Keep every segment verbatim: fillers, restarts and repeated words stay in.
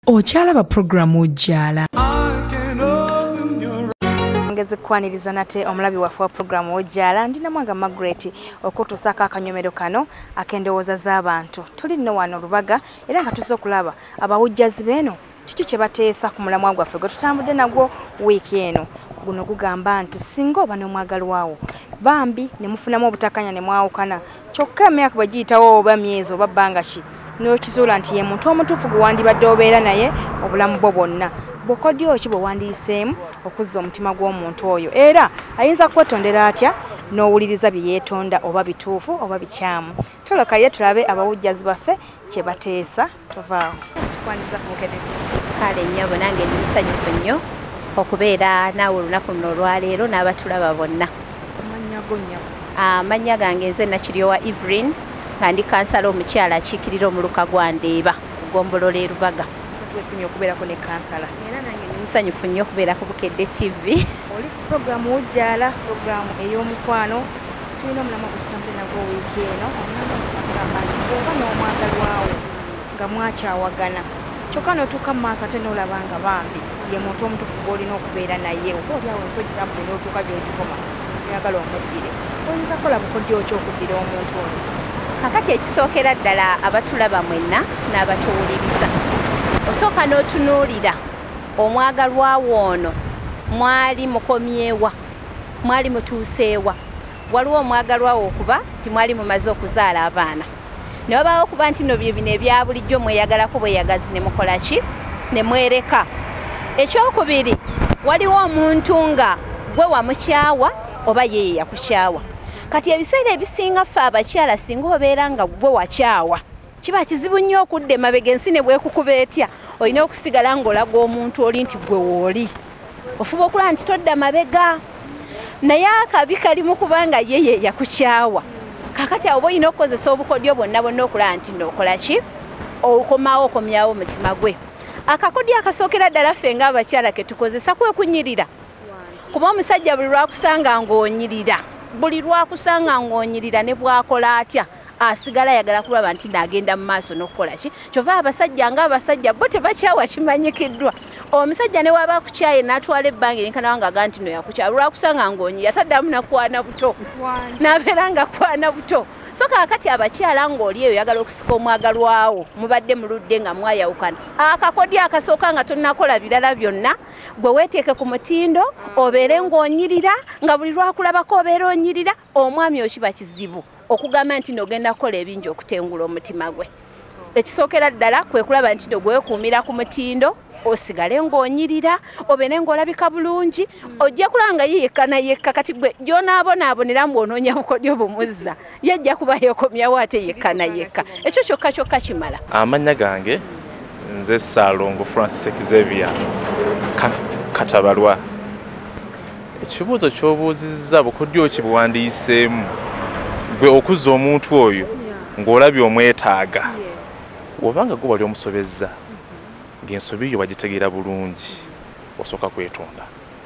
Okyalaba programu Wujjaala. Ngeze kwaniriza nate omulabi waffe wa programu Wujjaala ndina mwanga Margaret okutusaka akanyomero kano akendowooza z'abantu. Tuli nno wano Lubaga era nga tuzze okulaba abawujjaazi beno kiki kye bateesa ku mulamwa gwaffe gwe tutambudde nagwo wiiki eno. Guno gugamba nti singa oba n'omwagalwawo bambi ne mufunamu obutakanya ne mwawukana kyokka emyaka bwe giyitawo oba myezi oba bbanga ki n'okizuula nti ye muntu omutuufu gwe wandibadde obeera naye obulamu bwo bwonna bw'okodyo ki bwe wandiyiseemu okuzza omutima gw'omuntu oyo era ayinza kwetondera atya n'owuliriza bye yeetonda oba bituufu oba bikyamu. Tolokaye tulabe abawujjaazi baffe kye bateesa. Tovaawo tukwaniza ku Bukedde. Kale nnyabo nange ndi musanyufu nnyo okubeera naawe olunaku luno olwaleero n'abatulaba bonna. Amannya go nnyabo? Amannya gange nze Nakiryowa Evelyn nga ndi kansala omukyala akiikirira omuluka gwa Ndeeba ku Ggombolola e Lubaga. Twesimye okubeerako ne kansala. Era nange ndi musanyufu nnyo okubeera ku Bukedde T V. Oli ku programu Wujjaala, programu ey'omukwano. Tulina omulamwa gwe tutambudde nagwo wiiki eno. Omulamwa gugamba nti bw'oba n'omwagalwawo nga mwakyawagana kyokka n'otuuka mu maaso ate n'olaba nga bambi ye muntu omutuufu gw'olina okubeera naye oba oli awo ensi ogitambudde n'otuuka gy'ogikoma oyagala omuddire oyinza kukola bukodyo ki okuddira omuntu oyo? Kakati ekisookera ddala abatulaba mwenna n'abatuwuliriza osooka n'otunuulira omwagalwawo ono mwali mukomyewa mwali mutuuseewa waliwo omwagalwawo okuba nti mwali mumaze okuzaala abaana ne wabaawo okuba nti no bye bino ebya bulijjo mweyagalako bweyagazi ne mukola ki ne mwereka. Ekyokubiri waliwo omuntu nga gwe wamukyawa oba yeye yakukyawa. Kati ebiseera ebisinga ffe abakyala singa obeera nga gwe wakyawa kiba kizibu nnyo okudda emabega ensi ne bwekukuba etya olina okusigala ng'olaga omuntu oli nti gwe wooli ofuba okulaba nti todda mabega naye akabi kali mu kubanga yeye yakukyawa. Kakati awo boyina okukozesa obukodyo bwonna bwonna okulaba nti n'okola ki okomawo okomyawo omutima gwe. Akakodyo akasookera ddala ffe ng'abakyala ke tukozesa kwe kunyirira kuba omusajja buli lwakusanga ng'onyirira buli lwakusanga ng'onyirira ne bwakola atya asigala ayagala kulaba nti n'agenda mu maaso n'okukola ki. Kyova abasajja ng'abasajja bo tebakyawa kimanyikiddwa. Omusajja ne waba akukyaye n'atwala ebbanga ery'enkana ng'aga nti no yakukyawa lwakusanga ng'onyirira taddamu nakwana buto n'abeera nga kwana buto. So kaakati abakyala ng'oli eyo oyagala okusika omwagalwawo mubadde muludde nga mwayawukana akakodyo akasooka nga tonnakola birala byonna gwe weeteeke ku mutindo obeere ng'onyirira nga buli lwakulabako obeera onyirira omwami okiba kizibu okugamba nti n'ogenda kukola ebingi okutengula omutima gwe. Ekisookera ddala kwe kulaba nti gwekuumira ku mutindo osigale ng'onyirira obeere ng'olabika bulungi ojja kulaba nga yiyekana yekka kati gwe gy'onaabonaabonera ng'onoonya bukodyo bumuzza yajja kuba yeekomyawo ate yekkana yekka. Ekyo kyokka kyokka kimala. Amannya gange nze Ssaalongo Francis Xavier Katabalwa. Ekibuuzo ky'obuuzizza bukodyo ki buwandiiseemu gwe okuzza omuntu oyo ng'olabye omwetaaga obanga gwe wali omusobezza ng'ensobi yo bagitegeera bulungi osooka kwetonda.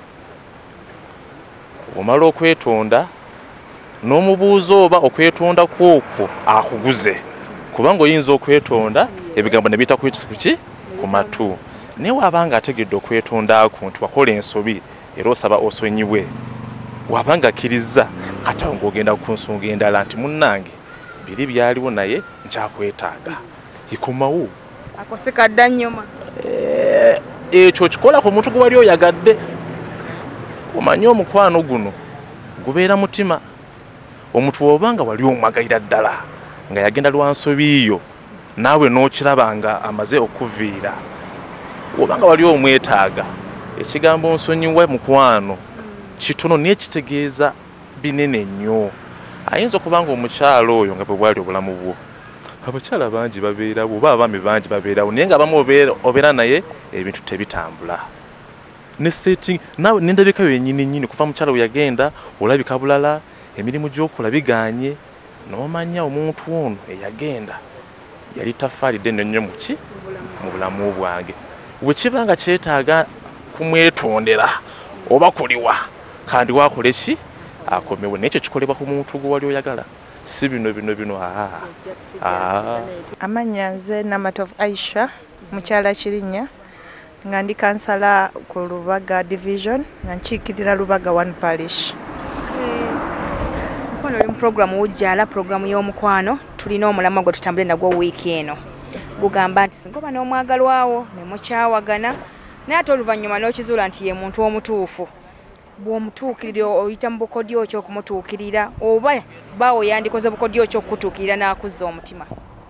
Omala okwetonda n'omubuuza oba okwetonda kwokwo akuguze kubanga oyinza okwetonda ebigambo ne biyita kuki ku matu naye wabanga ategedde okwetondaako nti wakola ensobi era osaba osonyibwe wabanga akkiriza ate awo ng'ogenda ku nsonga endala nti munnange biri byaliwo naye nkyakwetaaga ikomawo akoseka dda nnyoma ekyo kikola ku muntu gwe wali oyagadde. Omanye omukwano guno gubeera mutima omuntu bw'obanga wali omwagalira ddala nga yagenda lwa nsobi yo naawe n'okiraba nga amaze okuviira obanga wali omwetaaga ekigambo nsonyiwe mukwano kitono naye kitegeeza binene nnyo. Ayinza okubanga omukyalo oyo nga bwe bwali obulamu bwo abakyala bangi babeerawo oba abaami bangi babeerawo naye nga abamu obeera naye ebintu tebitambula ne setting nawe n'endabika yo yennyini nnyini kuva mukyala we yagenda olabika bulala emirimu gy'okola biganye n'omanya omuntu ono eyagenda yali tafaalidde nnyo mu ki mu bulamu bwange. Bwe kiba nga kyetaaga kumwetondera oba kuliwa kandi waakole ki akomewo n'ekyo kikolebwa ku muntu gwe wali oyagala si bino bino bino. Ah, ah. Amannya nze Namatovu Aisha mukyala Kirinnya nga ndi kansala ku Lubaga division nga nkiikirira Lubaga one parish. Mukwano oli mu programu Wujjaala, programu y'omukwano. Tulina omulamwa gwe tutambule nagwo wiiki eno. Gugamba nti singa oba n'omwagalwawo ne mukyawagana naye ate oluvannyuma n'okizuula nti ye muntu omutuufu. Bw'omutuukirira oyita mu bukodyo ki okumutuukirira oba baawo yandikoze bukodyo ki okukutuukirira n'akuzza omutima?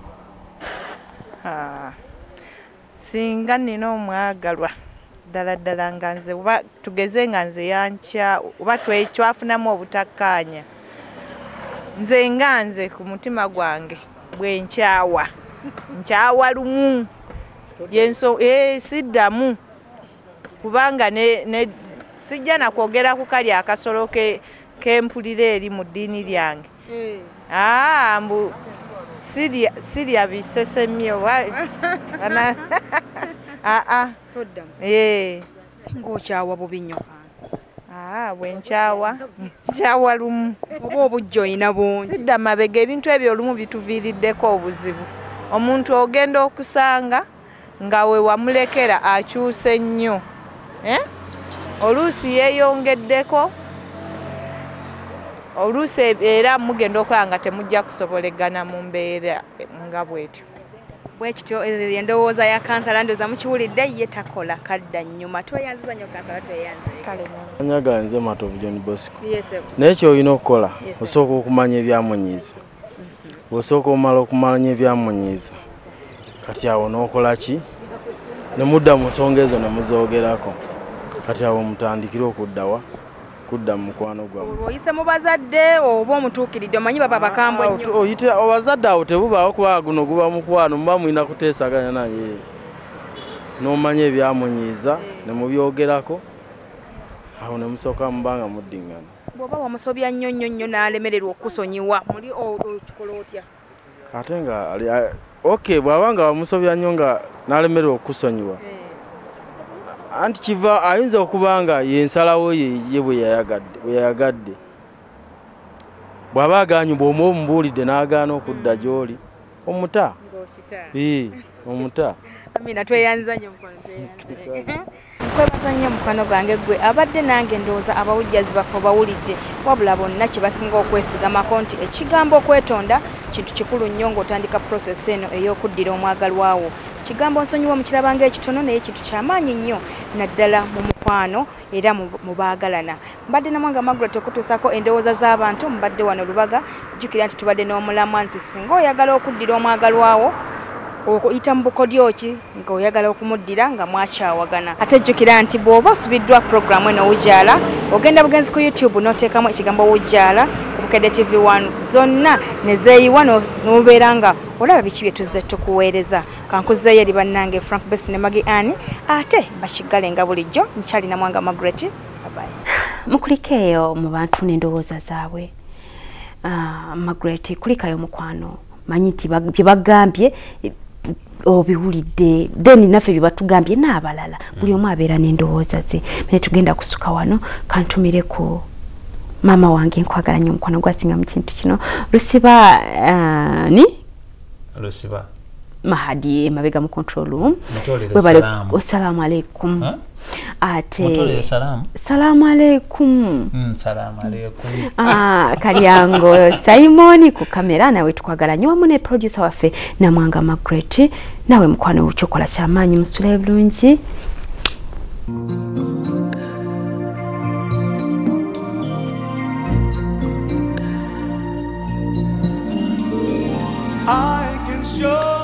Ah. Singa nina omwagalwa ddala ddala nga nze oba tugeze nga nze yankya oba twaffunamu obutakkaanya, nze nga nze ku mutima gwange bwe nkyawa nkyawa lumu yenso eh siddamu kubanga ne, ne sijja na kwogera ku kali akasolo ke kempulira eri mu ddiini lyange. Mm. Ah mbu Siria Siria bisesemye wa ana ah ah toddamu eh ng'okyawa bubi nnyo. Ah bwenkyawa nkyawa lumu oba obujja oyina bungi sidda mabega ebintu ebyo olumu bituviiriddeko obuzibu. Omuntu ogenda okusanga nga we wamulekera akyuse nnyo eh oluusi yeeyongeddeko oluusi era mugenda okwanga temujja kusobolegana mu mbeera nga bwetyo. Bwekityo endowooza ya kansala ndoza mukiwulidde ye takola kadda nnyuma tweyanziza nnyo kansala tweyanze anyaga nze Matovu John Bosco. Yes, naye kyolina okukola osooka okumanya ebyamunyiiza. Osooka omala okumanya ebyamunyiiza kati awo n'okola ki ne mudda mu nsonga ezo ne muzoogerako kati awo mutandikira okuddawa kudda mu mukwano gwammwe. Oyise mu bazadde oba omutuukiridde omanyi baba bakambwe nnyo. Oyite abazadde awo tebubaawo kuba guno guba mukwano muba mulina kuteesaganya naye n'omanya ebyamunyiiza ne mubyogerako awo ne musooka mubanga muddingana. Bw'oba wamusobya nnyo nnyo nnyo n'alemererwa okusonyiwa muli okikola otya? Ate nga okay bw'aba nga wamusobya nnyo nga n'alemererwa okusonyiwa anti kiva ayinza okuba nga yensalawo ye bwe yayagadde bwe yayagadde bw'aba aganye bw'omu omubuulidde n'agaana okudda gy'oli omuta ee omuta. Amina tweyanziza nnyo mukwano tweyanze. Nkwebaza nnyo mukwano gwange gwe abadde nange ndowooza abawujjazi baffe bawulidde wabula bonna kye basinga okwesigamako nti ekigambo okwetonda kintu kikulu nnyo ng'otandika process eno ey'okuddira omwagalwawo. Kigambo nsonyiwa mukiraba ng'ekitono naye kintu kyamaanyi nnyo naddala mu mukwano era mu baagalana. Mbadde Namwanga Margaret okutuusako endowooza z'abantu mbadde wano Lubaga. Jjukira nti tubadde n'omulamwa nti singa oyagala okuddira omwagalwawo okuyita mu bukodyo ki nga oyagala okumuddira nga mwakyawagana. Ate jjukira nti bw'oba osubiddwa programu eno Wujjaala ogenda bugenzi ku YouTube n'oteekamu ekigambo Wujjaala ku Bukedde T V one zonna ne zeeyiwa n'obeera nga olaba biki bye tuzze tukuweereza. Kankuzzeeyo eri bannange Frank Best ne Maggie Ann ate bakiggale nga bulijjo nkyali Namwanga Margaret. Bye. Mukulikeeyo mu bantu n'endowooza zaabwe. Uh, Margaret kulikayo mukwano manyi nti bye bagambye obiwulidde then naffe bye batugambye n'abalala buli omu abeera n'endowooza ze. Naye tugenda kusuka wano kantumire ku mama wange nkwagala nnyo mukwano gwasinga mu kintu kino Lusiba uh, ni Lusiba Mahadi mabega mu control room. Webale assalamu alaikum. Huh? Ate Mutole salam. Salamu alaikum. Mm, salamu alaikum. Ah, Kalyango Simon ku kamera nawe tukwagala nnyo wamu ne producer waffe Namwanga Margaret nawe mukwano uchokola kyamanyi musule bulungi. I can show